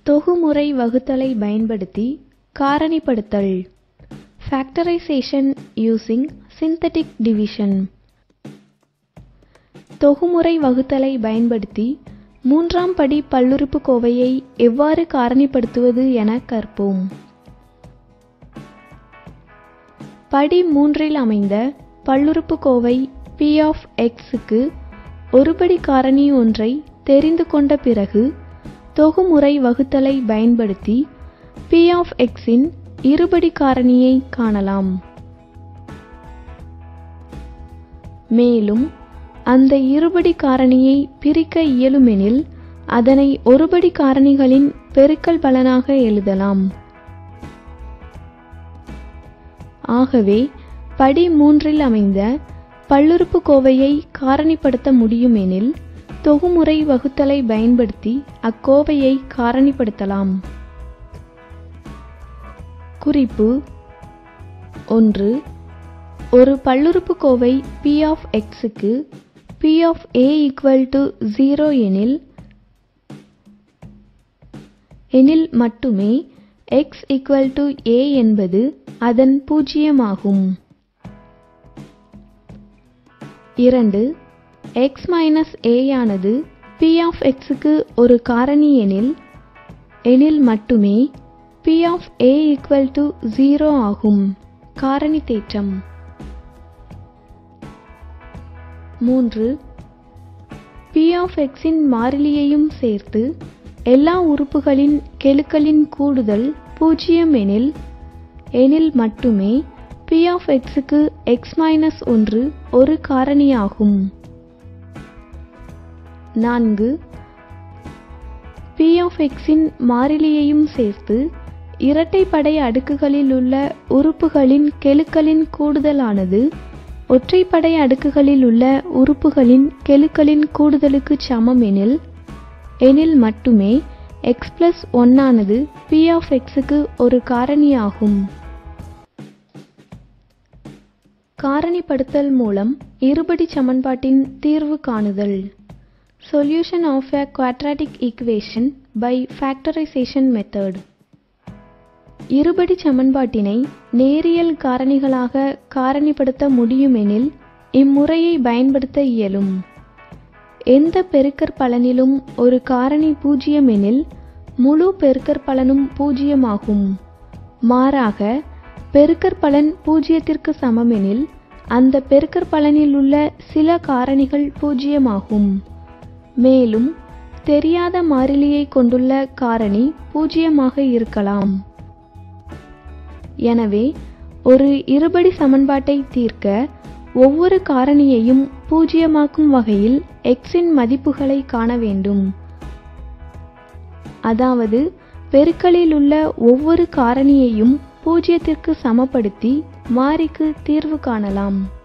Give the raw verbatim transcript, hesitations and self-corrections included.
தொகுமுறை வகுத்தலை பயன்படுத்தி காரணிப்படுத்தல். Factorization using synthetic division. தொகுமுறை வகுத்தலை பயன்படுத்தி மூன்றாம் படி பல்லுறுப்புக்கோவையை எவ்வாறு காரணிப்படுத்துவது என கற்போம். படி மூன்றில் அமைந்த பல்லுறுப்புக்கோவை p of xக்கு ஒருபடி காரணி ஒன்றை தெரிந்து கொண்ட பிறகு தொகுமுறை வகுத்தலை பயன்படுத்தி p of xஇன் இருபடி காரணியை காணலாம். மேலும் அந்த இருபடி காரணியை பிரிக்க இயலுமெனில் அதனை ஒருபடி காரணிகளின் பெருக்கல் பலனாக எழுதலாம். ஆகவே படி மூன்றில் அமைந்த பல்லுறுப்புக்கோவையை காரணிப்படுத்த முடியுமெனில் தொகுமுறை வகுத்தலை பயன்படுத்தி அக்கோவையை காரணிப்படுத்தலாம். குறிப்பு: ஒன்று. ஒரு பல்லுறுப்புக்கோவை p of xக்கு p of a equal to zero எனில் எனில் மட்டுமே x equal to a என்பது அதன் பூஜ்ஜியமாகும். இரண்டு. x minus a ஆனது p of xக்கு ஒரு காரணி எனில் எனில் மட்டுமே p of a equal to zero ஆகும். காரணி தேற்றம். மூன்று. p of xஇன் மாறிலியையும் சேர்த்து எல்லா உறுப்புகளின் கெழுக்களின் கூடுதல் பூஜ்ஜியம் எனில் எனில் மட்டுமே p of xக்கு x minus ஒன்று ஒரு காரணியாகும். நான்கு. p of xஇன் மாறிலியையும் சேர்த்து இரட்டைப்படை அடுக்குகளில் உள்ள உறுப்புகளின் கெழுக்களின் கூடுதலானது ஒற்றைப்படை அடுக்குகளில் உள்ள உறுப்புகளின் கெழுக்களின் கூடுதலுக்கு சமம் எனில் எனில் மட்டுமே x plus ஒன்று ஆனது p of xக்கு ஒரு காரணியாகும். காரணிப்படுத்தல் மூலம் இருபடி சமன்பாட்டின் தீர்வு காணுதல். Solution of a quadratic equation by factorization method. இருபடி சமன்பாட்டினை நேரியல் காரணிகளாக காரணிப்படுத்த முடியுமெனில் இம்முறையை பயன்படுத்த இயலும். எந்த பெருக்கற்பலனிலும் ஒரு காரணி பூஜ்ஜியம் எனில் முழு பெருக்கற்பலனும் பூஜ்ஜியமாகும். மாறாக பெருக்கற்பலன் பூஜ்ஜியத்திற்கு சமமெனில் அந்த பெருக்கற்பலனில் உள்ள சில காரணிகள் பூஜ்ஜியமாகும். மேலும் தெரியாத மாறிலியை கொண்டுள்ள காரணி பூஜ்ஜியமாக இருக்கலாம். எனவே ஒரு இருபடி சமன்பாட்டை தீர்க்க ஒவ்வொரு காரணியையும் பூஜ்ஜியமாக்கும் வகையில் xஇன் மதிப்புகளை காண வேண்டும். அதாவது பெருக்கலில் உள்ள ஒவ்வொரு காரணியையும் பூஜ்ஜியத்திற்கு சமப்படுத்தி மாறிக்கு தீர்வு காணலாம்.